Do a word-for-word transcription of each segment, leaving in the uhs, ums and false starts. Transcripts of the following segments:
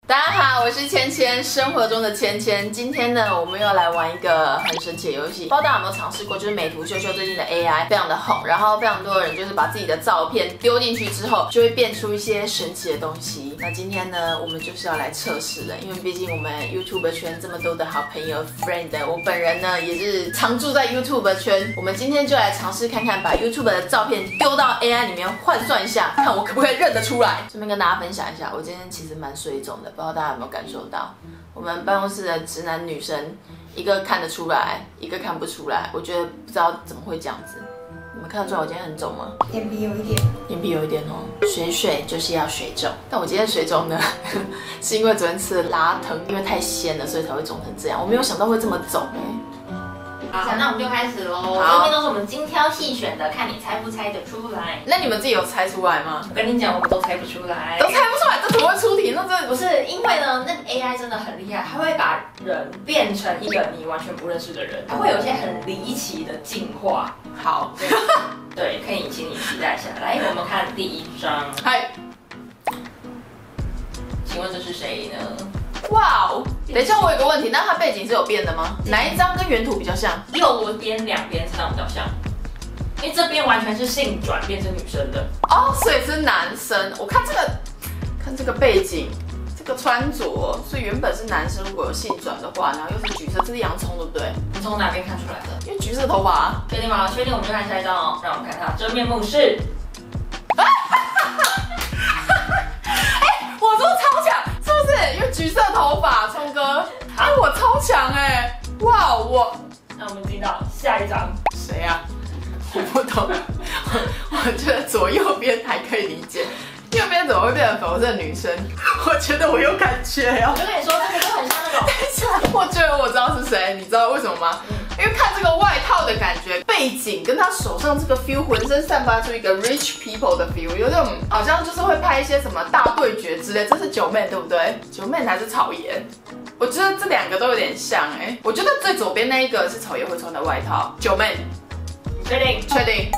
大家好，我是芊芊，生活中的芊芊。今天呢，我们又来玩一个很神奇的游戏，不知道大家有没有尝试过？就是美图秀秀最近的 A I 非常的红，然后非常多人就是把自己的照片丢进去之后，就会变出一些神奇的东西。那今天呢，我们就是要来测试了，因为毕竟我们 YouTube 圈这么多的好朋友 friend， 我本人呢也是常住在 YouTube 圈。我们今天就来尝试看看，把 YouTube 的照片丢到 A I 里面换算一下，看我可不可以认得出来。顺便跟大家分享一下，我今天其实蛮水肿的。不知道大家有没有感受到，我们办公室的直男女生，一个看得出来，一个看不出来。我觉得不知道怎么会这样子。你们看得出来我今天很肿吗？ 眼皮有一点， 眼皮有一点哦。水水就是要水肿，但我今天水肿呢，是因为昨天吃了拉藤，因为太鲜了，所以才会肿成这样。我没有想到会这么肿哎。 好，那我们就开始喽。这边都是我们精挑细选的，看你猜不猜得出来。 那你们自己有猜出来吗？ 我跟你讲，我们都猜不出来， 都猜不出来，这怎么会出题？那真的不是因为呢，那个 A I 真的很厉害，它会把人变成一个你完全不认识的人，它会有一些很离奇的进化。 好， 对，可以请你期待一下。来，我们看第一张。 嗨， 请问这是谁呢？ 哇哦！等一下，我有个问题，那它背景是有变的吗？哪一张跟原图比较像？ 右边两边这样比较像，因为这边完全是性转变成女生的哦，所以是男生。我看这个，看这个背景，这个穿着，所以原本是男生，如果有性转的话，然后又是橘色，这是洋葱对不对？ 你从哪边看出来的？ 因为橘色头发、啊。 确定吗？确定，我们就看下一张哦。让我们看它真面目是。 我说超强，是不是？因为橘色头发，聪哥，哎，我超强哎！哇，我， 那我们进到下一张， 谁呀、啊？我不懂，我我觉得左右边还可以理解，右边怎么会变成粉红色女生？我觉得我有感觉哦。 我就跟你说，这个就很像那种。 等一下，我觉得我知道是谁，你知道为什么吗？因为看这个外套的感觉，背景跟他手上这个 feel， 浑身散发出一个 rich people 的 feel， 有种好像就是会拍一些什么大对决之类。这是九妹对不对？九妹还是草爷？我觉得这两个都有点像哎、欸。我觉得最左边那一个是草爷会穿的外套，九妹。 你确定？ 确定。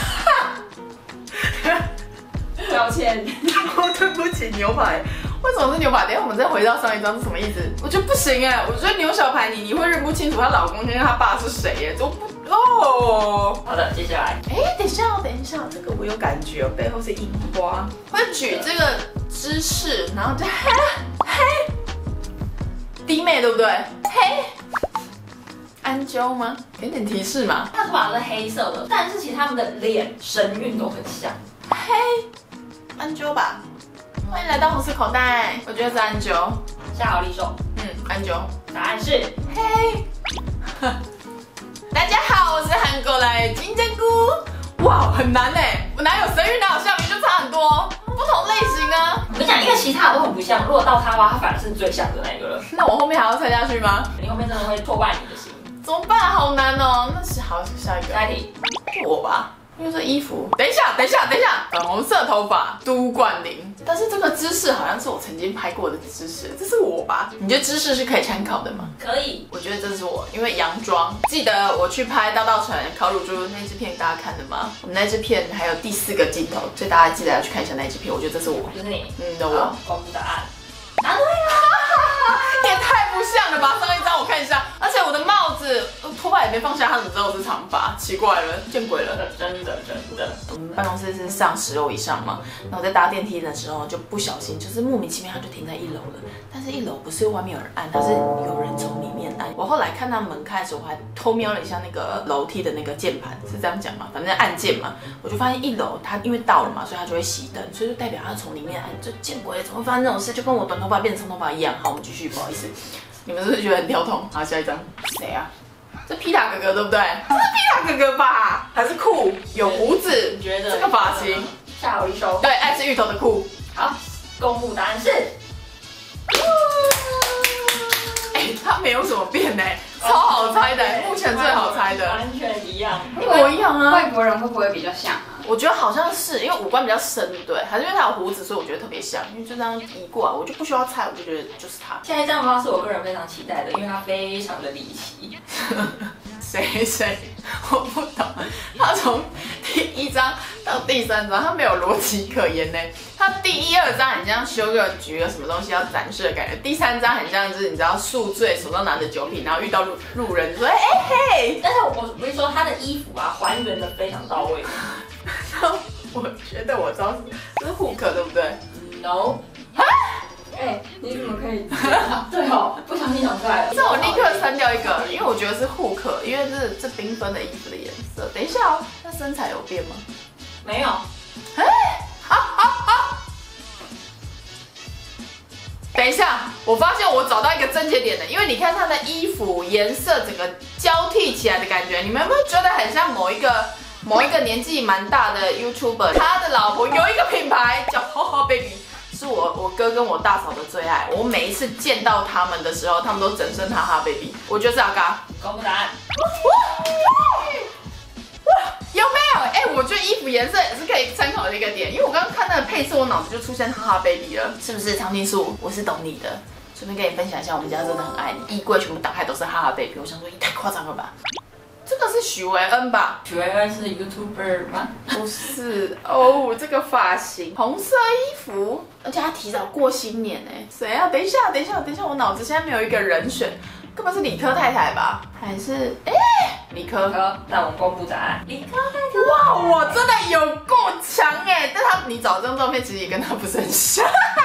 道歉。 我对不起牛排。为什么是牛排？等一下我们再回到上一张是什么意思？我觉得不行哎，我觉得牛小排你你会认不清楚她老公跟她爸是谁耶，都不哦。 好的，接下来， 哎，等一下哦，等一下，这个我有感觉哦，背后是樱花，会举这个姿势，然后就嘿嘿，弟妹对不对？嘿，安啾吗？给点提示嘛。 他头发是黑色的，但是其实他们的脸神韵都很像。 嘿，安啾吧。欢迎来到红色口袋，我觉得是安啾。 下好离手， 嗯，安啾。 答案是嘿。大家好，我是韩国来金针菇。哇，很难哎，我哪有神韵，哪有笑，明就差很多，不同类型啊。 我跟你讲，因为其他的都很不像，如果到他的话，他反而是最像的那个了。 那我后面还要猜下去吗？ 你后面真的会挫败你的心。 怎么办？好难哦。那是好，下一个。 下一题， 我吧。因为这衣服，等一下，等一下，等一下，粉红色头发，都冠霖。但是这个姿势好像是我曾经拍过的姿势，这是我吧？你觉得姿势是可以参考的吗？ 可以。 我觉得这是我，因为洋装。记得我去拍《大稻城烤乳猪》那支片，大家看的吗？我们那支片还有第四个镜头，所以大家记得要去看一下那支片。我觉得这是我， 就是你。 嗯，的我。 公布答案。答对了。 也太不像了吧！上一张我看一下，而且我的帽子、头发也没放下，他怎么知道我是长发？奇怪了，见鬼了！ 真的真的。 我们办公室是上十楼以上嘛，然后我在搭电梯的时候就不小心，就是莫名其妙他就停在一楼了。但是一楼不是外面有人按，它是有人从里面按。我后来看到门开的时候，我还偷瞄了一下那个楼梯的那个键盘，是这样讲嘛？反正按键嘛，我就发现一楼它因为到了嘛，所以它就会熄灯，所以就代表它从里面按。就见鬼了，怎么会发生这种事？就跟我短头发变成长头发一样。好，我们继续，不好意思。你们是不是觉得很跳痛？好，下一张，谁啊？这皮塔哥哥对不对？这是皮塔哥哥吧？还是酷？有胡子？ 你觉得这个发型？ 下好离手。 对，爱吃芋头的酷。 好，公布答案是。 哎，他没有什么变呢，超好猜的，目前最好猜的， 完全一样， 一模一样啊。 外国人会不会比较像啊？ 我觉得好像是因为五官比较深，对不对？还是因为他有胡子，所以我觉得特别像。因为就这样移过来，我就不需要猜，我就觉得就是他。 下一张的话是我个人非常期待的，因为它非常的离奇。 谁谁，我不懂。他从第一章到第三章，他没有逻辑可言呢。他第一二章很像修个局有什么东西要展示的感觉，第三章很像是你知道宿醉，手上拿着酒瓶，然后遇到路路人就说哎、欸、嘿。 但是我不是说他的衣服啊，还原的非常到位。 我觉得我知道是 hook 对不对 ？No。哎、欸，你怎么可以？对哦，不小心讲出来了。 这我立刻删掉一个，因为我觉得是 hook， 因为这这缤纷的衣服的颜色。等一下哦，那身材有变吗？ 没有。 哎、欸，啊啊啊！等一下，我发现我找到一个症结点了，因为你看他的衣服颜色整个交替起来的感觉，你们有没有觉得很像某一个某一个年纪蛮大的 YouTuber， 他的老婆有一个品牌叫 Haha Baby。是我我哥跟我大嫂的最爱，我每一次见到他们的时候，他们都整身哈哈 baby， 我觉得是阿嘎。 公布答案。 有没有？哎、欸，我觉得衣服颜色也是可以参考的一个点，因为我刚刚看那个配色，我脑子就出现哈哈 baby 了，是不是？长青树，我是懂你的。顺便跟你分享一下，我们家真的很爱你，衣柜全部打开都是哈哈 baby， 我想说你太夸张了吧。这个是许维恩吧？ 许维恩是 YouTuber 吗？ 不是哦，这个发型，红色衣服，而且他提早过新年哎，谁啊？等一下，等一下，等一下，我脑子现在没有一个人选，根本是理科太太吧？还是哎、欸，理科？ 科，那我们公布答案。理科太太。 哇，我真的有够强哎！但他你找这张照片其实也跟他不是很像。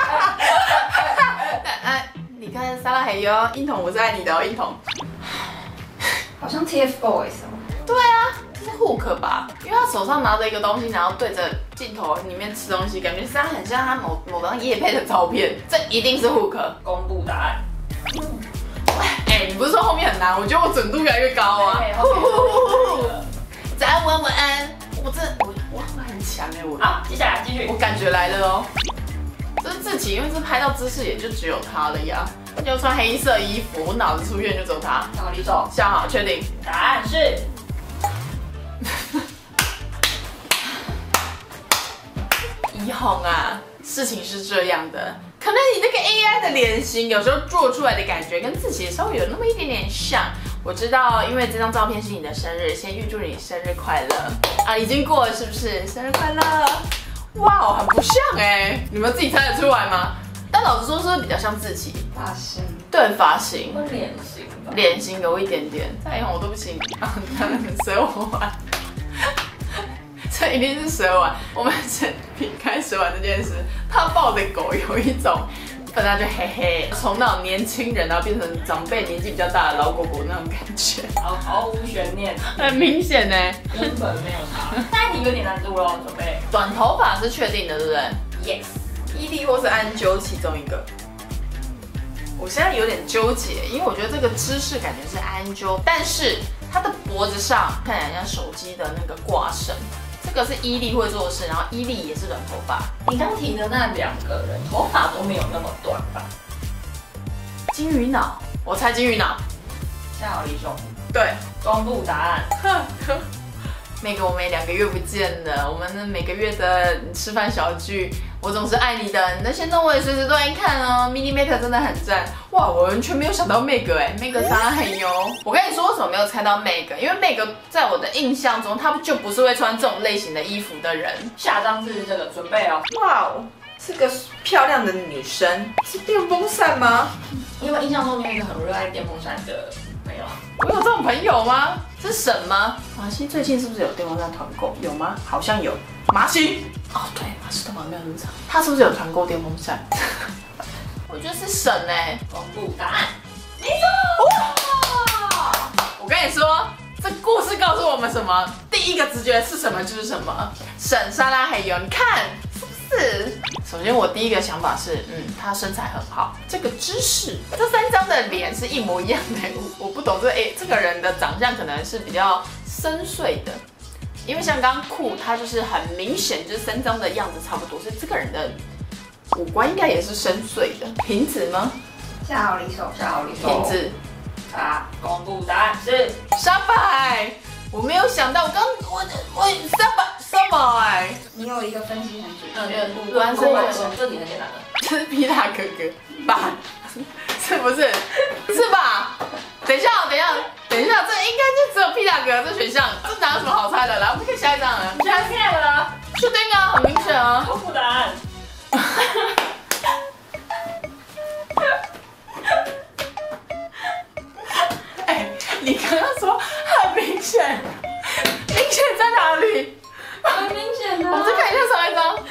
哎，你看撒拉嘿哟，英童我是爱你的哦，英童。 好像 T F Boys 哦。 对啊，这是 hook 吧？因为他手上拿着一个东西，然后对着镜头里面吃东西，感觉是他很像他某某张业配的照片。这一定是 hook。 公布答案。 哎、欸，你不是说后面很难？我觉得我准度越来越高啊。早安，晚晚安。我真的我我很强哎、欸，我。 好，接下来继续。 我感觉来了哦。这是自己，因为这拍到姿势也就只有他了呀。又穿黑色衣服，我脑子出现就只有他。 下好离手， 下好，确定。 答案是。 一红啊，事情是这样的，可能你那个 A I 的脸型有时候做出来的感觉跟自己稍微有那么一点点像。我知道，因为这张照片是你的生日，先预祝你生日快乐啊！已经过了是不是？生日快乐！哇，很不像哎、欸，你们自己猜得出来吗？但老实说，是不是比较像自己？ 发型， 对，发型， 脸型吧， 脸型有一点点。太红，对不起，啊，蛇丸，这一定是蛇丸。我们先撇开蛇丸这件事，他抱的狗有一种，本来就嘿嘿，从那种年轻人然后变成长辈年纪比较大的老狗狗那种感觉， 毫毫无悬念， 很明显呢， 根本没有差。下一题有点难度喽，准备。 短头发是确定的，对不对 ？Yes。 伊利或是安啾其中一个。我现在有点纠结，因为我觉得这个姿势感觉是安啾，但是它的脖子上看起来像手机的那个挂绳，这个是伊利会做的事，然后伊利也是短头发。 你刚提的那两个人头发都没有那么短吧？ 金鱼脑，我猜金鱼脑。 下好离手。 对， 公布答案。 那个我们两个月不见了，我们每个月的吃饭小聚，我总是爱你的。你的线动我也随时都在看哦。Mini Make 真的很赞，哇！我完全没有想到 Make 哎 ，Make 啥很油。我跟你说，为什么没有猜到 Make？ 因为 Make 在我的印象中，他就不是会穿这种类型的衣服的人。 下张是这个，准备哦。 哇哦，是个漂亮的女生，是电风扇吗？ 因为印象中你有一个很热爱电风扇的朋友。 我有这种朋友吗？是神吗？马西最近是不是有电风扇团购？有吗？好像有。马西哦，对，马西头发没有那么长，他是不是有团购电风扇？我觉得是神哎、欸。 公布答案， 没错。哇！我跟你说，这故事告诉我们什么？第一个直觉是什么就是什么。神沙拉黑油，你看是不是？首先我第一个想法是，嗯，他身材很好，这个姿势，这三张的脸是一模一样的。我我不懂这哎、欸，这个人的长相可能是比较深邃的。因为像刚刚酷，他就是很明显，就是三张的样子差不多，所以这个人的五官应该也是深邃的。瓶子吗？ 下好离手，下好离手。 瓶子。 啊，公布答案是沙白。我没有想到，我刚我我沙白沙白。 你有一个分析很准确， 嗯，五官是这题很简单的。 这是皮塔哥哥吧？是不是？是吧？等一下，等一下，等一下，这应该就只有皮塔两个这选项，这哪有什么好猜的？来，我们看下一张啊。 你猜骗了？ 确定啊，很明显啊。 公布答案。 哎，你刚刚说很明显，明显在哪里？ 很明显的。 我们再看一下上一张。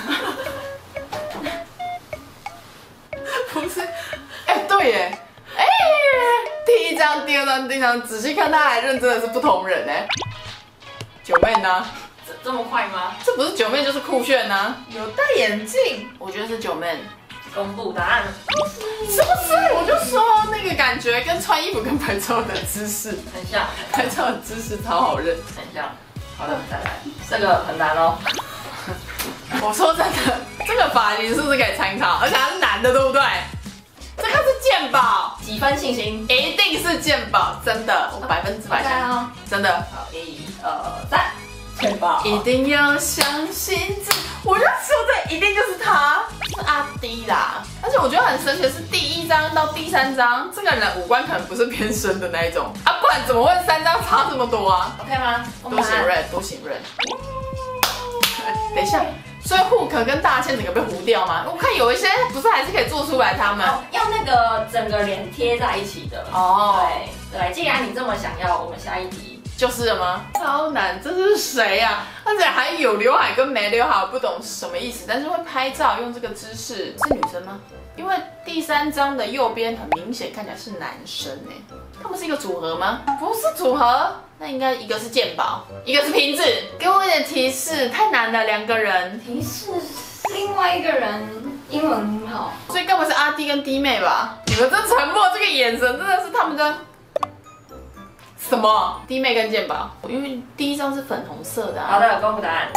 不是，哎、欸，对耶，哎、欸，第一张、第二张、第三张，仔细看，他还认真的是不同人哎。九妹呢？ 这这么快吗？ 这不是九妹就是酷炫呐、啊，有戴眼镜，我觉得是九妹。 公布答案。 是不是？我就说那个感觉跟穿衣服跟拍照的姿势很像， 拍照的姿势超好认， 很像。好的，再来，这个很难哦。 我说真的，这个发型是不是可以参考？而且它是男的，对不对？这个是健保， 几分信心？ 一定是健保，真的，我百分之百相信， 哦、 真的。 好，一、二、三，健保。 一定要相信自己，我就说这一定就是他，是阿迪啦。而且我觉得很神奇的是，第一张到第三张，这个人五官可能不是偏深的那一种啊，不然怎么会三张差这么多啊 ？OK 吗？ 多显锐，多显锐。等一下，所以户可跟大千整个被糊掉吗？我看有一些不是还是可以做出来他们， 哦、要那个整个脸贴在一起的。哦，对对，既然你这么想要，我们下一题就是了吗？超难，这是谁呀、啊？而且还有刘海跟没刘海，我不懂什么意思，但是会拍照用这个姿势，是女生吗？因为第三张的右边很明显看起来是男生哎，他们是一个组合吗？不是组合。那应该一个是健保，一个是瓶子。给我一点提示，太难了，两个人。 提示，另外一个人英文很好， 所以该不会是阿弟跟弟妹吧？你们这沉默，这个眼神真的是他们的什么？弟妹跟健保，因为第一张是粉红色的、啊。 好的，公布答案。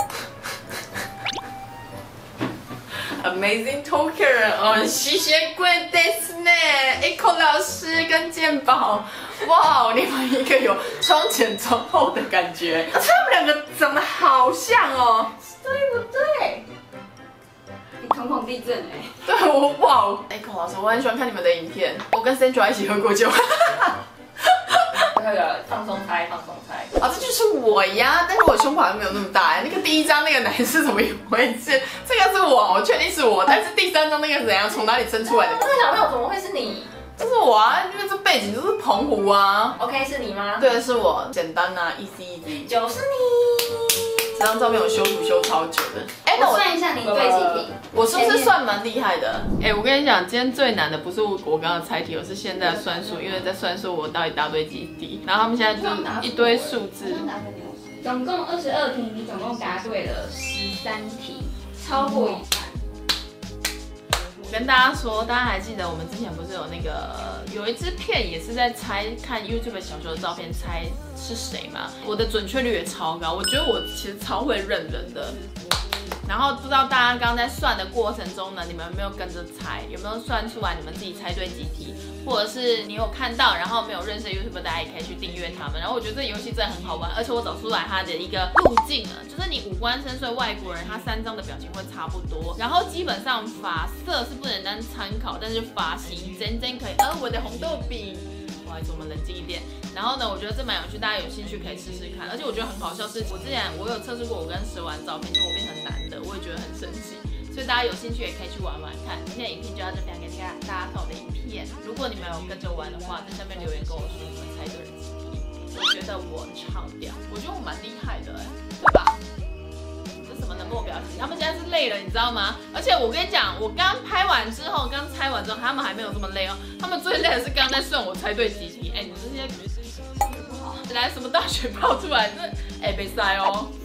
Amazing Talker 哦，吸血鬼ですね ，Echo 老师跟健保，哇，你们一个有双前双后的感觉，而且他们两个长得好像哦，对不对？ 你瞳孔地震哎！ 对，我哇 ，Echo 老师，我很喜欢看你们的影片，我跟 Sandra 一起喝过酒。 那个放松猜，放松猜。 啊，这就是我呀，但是我胸脯没有那么大哎。那个第一张那个男是怎么一回事？这个是我，我确定是我，但是第三张那个是怎样？从哪里生出来的？ 这个小朋友怎么会是你？ 这是我啊，因为这背景就是澎湖啊。 OK， 是你吗？ 对，是我，简单啊 ，easy easy。 就是你。 这张照片我修图修超久的。哎， 那我算一下你对几题？ 我是不是算蛮厉害的？哎，我跟你讲，今天最难的不是我刚刚的猜题，而是现在的算术，因为在算数我到底答对几题，然后他们现在就是一堆数字。 总共二十二题，你总共答对了十三题，超过一半。 我跟大家说，大家还记得我们之前不是有那个有一支片也是在猜看 YouTube 小球的照片猜是谁吗？我的准确率也超高，我觉得我其实超会认人的。然后不知道大家刚刚在算的过程中呢，你们有没有跟着猜？有没有算出来你们自己猜对几题？或者是你有看到，然后没有认识的 YouTuber， 大家也可以去订阅他们。然后我觉得这游戏真的很好玩，而且我找出来它的一个路径了，就是你五官深邃外国人，他三张的表情会差不多。然后基本上发色是不能当参考，但是发型真真可以。呃，我的红豆饼。不好意思，我们冷静一点。然后呢，我觉得这蛮有趣，大家有兴趣可以试试看。而且我觉得很好笑是，我之前我有测试过我跟蛇丸照片，就我变成男的，我也觉得很神奇。所以大家有兴趣也可以去玩玩看。今天的影片就到这边，给大家大家看我的影片。如果你们有跟着玩的话，在下面留言跟我说你们猜对了几题。我觉得我超屌，我觉得我蛮厉害的哎，对吧？这什么冷漠表情？他们现在是累了，你知道吗？而且我跟你讲，我刚拍完之后，刚猜完之后，他们还没有这么累哦。他们最累的是刚刚在算我猜对几题。哎，你们这些来什么大学爆出来，这哎被塞哦。